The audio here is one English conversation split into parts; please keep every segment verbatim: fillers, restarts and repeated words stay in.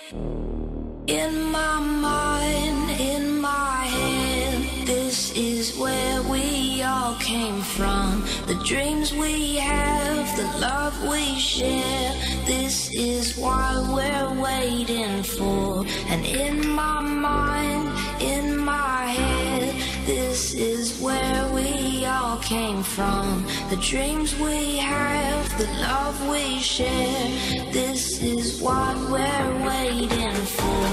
In my mind, in my head, this is where we all came from. The dreams we have, the love we share, this is what we're waiting for. And in my mind, in my head, this is where we all came from. The dreams we have, the love we share, this is what we're waiting for.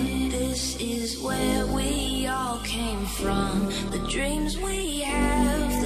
From the dreams we have,